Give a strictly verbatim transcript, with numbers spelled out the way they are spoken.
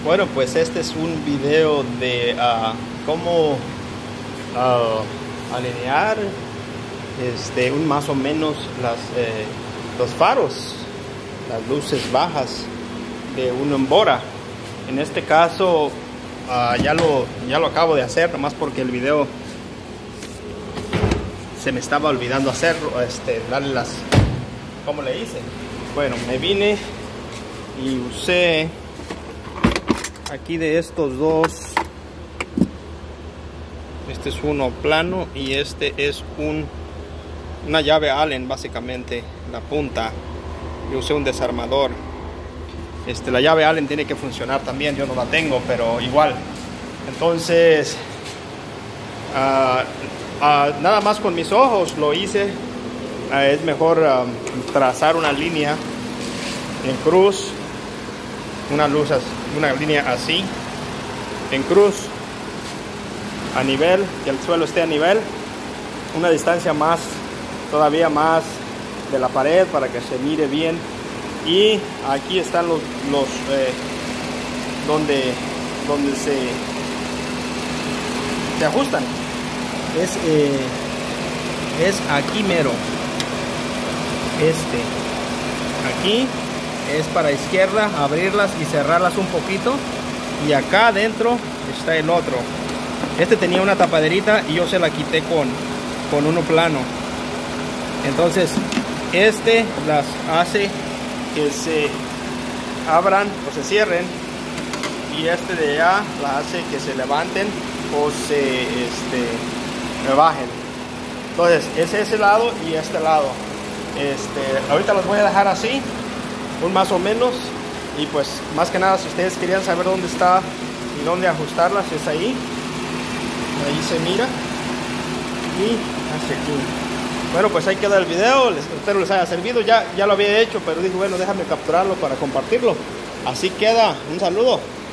Bueno, pues este es un video de uh, cómo uh, alinear este, un más o menos las, eh, los faros, las luces bajas de un Embora. En este caso uh, ya, lo, ya lo acabo de hacer, nomás porque el video se me estaba olvidando hacerlo, este, darle las, ¿cómo le hice? Bueno, me vine y usé aquí de estos dos. Este es uno plano y este es un una llave Allen, básicamente la punta. Yo usé un desarmador. Este, la llave Allen tiene que funcionar también, yo no la tengo, pero igual. Entonces uh, uh, nada más con mis ojos lo hice. Uh, es mejor um, trazar una línea en cruz, una luz, una línea así en cruz, a nivel, que el suelo esté a nivel, una distancia más, todavía más de la pared para que se mire bien. Y aquí están los, los eh, donde, donde se, se ajustan. Es, eh, es aquí mero. Este, aquí es para izquierda, abrirlas y cerrarlas un poquito. Y acá adentro está el otro. Este tenía una tapaderita y yo se la quité con, con uno plano. Entonces este las hace que se abran o se cierren, y este de allá las hace que se levanten o se este, bajen. Entonces es ese lado y este lado. Este, ahorita los voy a dejar así, un más o menos. Y pues más que nada, si ustedes querían saber dónde está y dónde ajustarlas, es ahí. Ahí se mira. Y hacia aquí. Bueno, pues ahí queda el video. Les, espero les haya servido. Ya, ya lo había hecho, pero dije, bueno, déjame capturarlo para compartirlo. Así queda. Un saludo.